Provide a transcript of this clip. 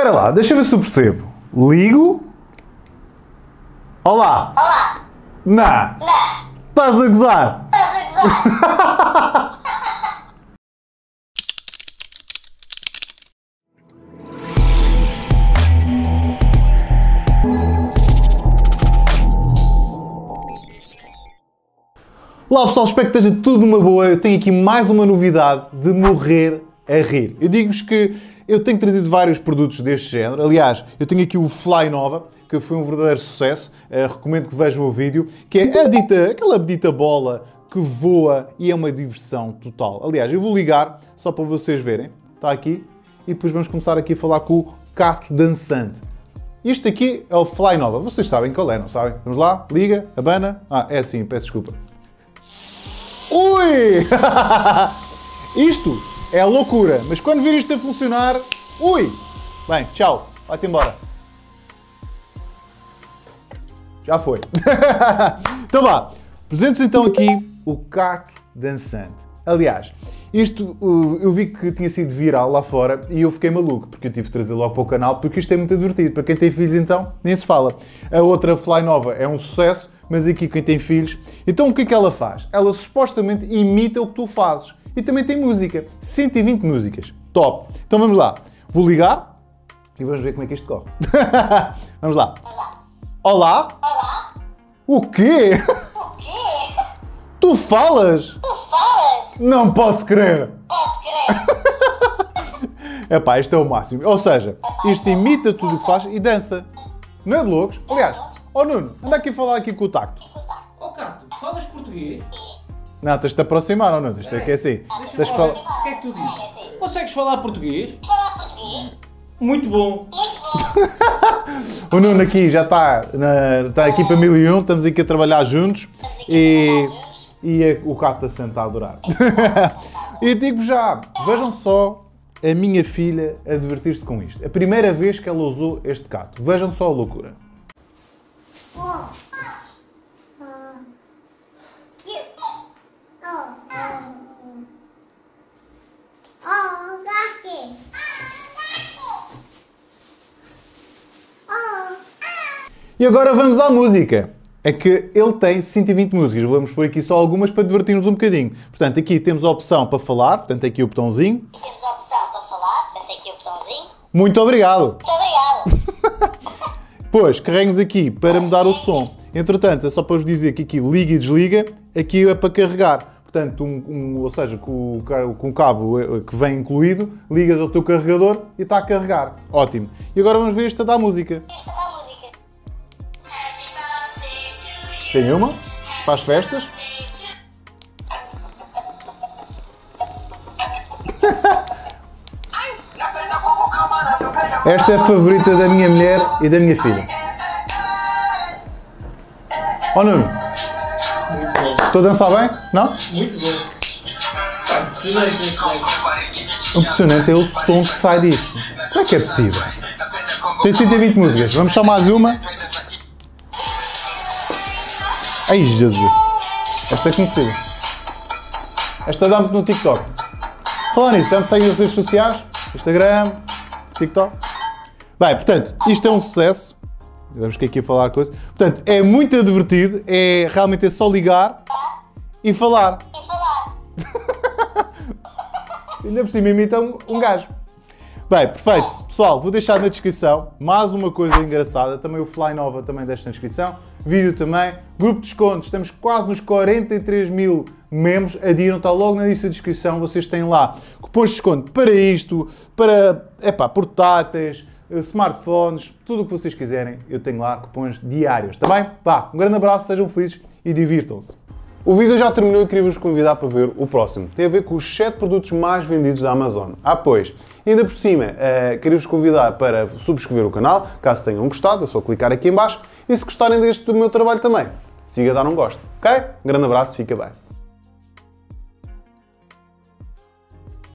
Espera lá, deixa eu ver se eu percebo. Ligo. Olá. Olá. Não. Não. Estás a gozar? Estás a gozar? Olá pessoal, espero que esteja tudo numa boa. Eu tenho aqui mais uma novidade de morrer a rir. Eu digo-vos que eu tenho trazido vários produtos deste género. Aliás, eu tenho aqui o Fly Nova, que foi um verdadeiro sucesso. Recomendo que vejam o vídeo, que é aquela bendita bola que voa e é uma diversão total. Aliás, eu vou ligar só para vocês verem. Está aqui. E depois vamos começar aqui a falar com o Cato Dançante. Isto aqui é o Fly Nova. Vocês sabem qual é, não sabem? Vamos lá, liga, abana. Ah, é assim, peço desculpa. Ui! Isto é a loucura, mas quando vir isto a funcionar... Ui! Bem, tchau, vai-te embora. Já foi. Então vá, apresento então aqui o Cato Dançante. Aliás, isto eu vi que tinha sido viral lá fora e eu fiquei maluco, porque eu tive de trazer logo para o canal, porque isto é muito divertido. Para quem tem filhos então, nem se fala. A outra Fly Nova é um sucesso, mas aqui quem tem filhos... Então o que é que ela faz? Ela supostamente imita o que tu fazes. E também tem música. 120 músicas. Top! Então vamos lá. Vou ligar e vamos ver como é que isto corre. Vamos lá. Olá? Olá. O quê? O quê? Tu falas? Tu falas? Não posso crer! Posso crer? Epá, isto é o máximo. Ou seja, isto imita tudo o que faz e dança. Não é de loucos? Aliás, ó Nuno, anda aqui a falar aqui com o Tacto. Oh Cato, falas português? Não, tens de te aproximar, ou não? Isto é que é assim. Tens de falar... O que é que tu dizes? Consegues falar português? Falar português? Muito bom. Muito bom. O Nuno aqui já está na equipa 1001, estamos aqui a trabalhar juntos e o Cato está a adorar. E digo já, vejam só a minha filha a divertir-se com isto. A primeira vez que ela usou este Cato. Vejam só a loucura. E agora vamos à música. É que ele tem 120 músicas. Vamos pôr aqui só algumas para divertir-nos um bocadinho. Portanto, aqui temos a opção para falar. Portanto, aqui o botãozinho. Temos a opção para falar. Portanto, aqui o botãozinho. Muito obrigado. Muito obrigado. Depois, carreguemos aqui para mudar o som. Entretanto, é só para vos dizer que aqui liga e desliga. Aqui é para carregar. Portanto, ou seja, com o cabo que vem incluído, ligas ao teu carregador e está a carregar. Ótimo. E agora vamos ver esta da música. Esta é a música. Tem uma para as festas. Esta é a favorita da minha mulher e da minha filha. Oh Nuno, Muito bom. estou a dançar bem? Não? Muito bom. Está impressionante este moleque. O impressionante é o som que sai disto. Como é que é possível? Tem 120 músicas. Vamos só mais uma. Ai, Jesus. Esta é conhecida. Esta dá-me no TikTok. Falando nisso, já me seguem nas redes sociais? Instagram, TikTok. Bem, portanto, isto é um sucesso. Vamos aqui a falar coisa. Portanto, é muito divertido. Realmente é só ligar e falar. E falar. Ainda por cima imita um gajo. Bem, perfeito. Pessoal, vou deixar na descrição mais uma coisa engraçada. Também o Fly Nova também deixo na descrição. Vídeo também. Grupo de descontos. Estamos quase nos 43 mil membros. Adiram, está logo na lista de descrição. Vocês têm lá cupons de desconto para isto, para portáteis, smartphones, tudo o que vocês quiserem. Eu tenho lá cupons diários. Está bem? Vá, um grande abraço, sejam felizes e divirtam-se. O vídeo já terminou e queria vos convidar para ver o próximo. Tem a ver com os 7 produtos mais vendidos da Amazon. Pois, ainda por cima, queria vos convidar para subscrever o canal, caso tenham gostado, é só clicar aqui em baixo. E se gostarem deste do meu trabalho também, siga a dar um gosto, ok? Um grande abraço, fica bem.